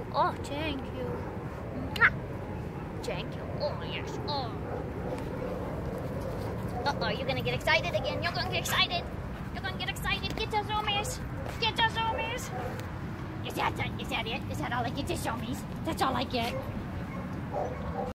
Oh, thank you. Mwah. Thank you. Oh, yes. Oh. Uh-oh, you're gonna get excited again. You're gonna get excited. You're gonna get excited. Get your zoomies. Get your zoomies. Is that it? Is that all I get? Just zoomies. That's all I get.